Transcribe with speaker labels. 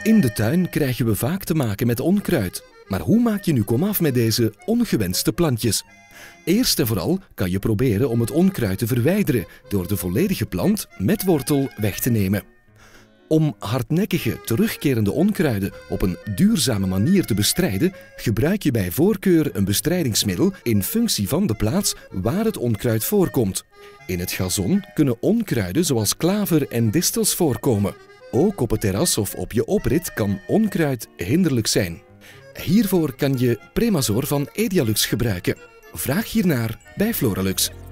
Speaker 1: In de tuin krijgen we vaak te maken met onkruid. Maar hoe maak je nu komaf met deze ongewenste plantjes? Eerst en vooral kan je proberen om het onkruid te verwijderen door de volledige plant met wortel weg te nemen. Om hardnekkige, terugkerende onkruiden op een duurzame manier te bestrijden, gebruik je bij voorkeur een bestrijdingsmiddel in functie van de plaats waar het onkruid voorkomt. In het gazon kunnen onkruiden zoals klaver en distels voorkomen. Ook op het terras of op je oprit kan onkruid hinderlijk zijn. Hiervoor kan je Premazor van Edialux gebruiken. Vraag hiernaar bij Floralux.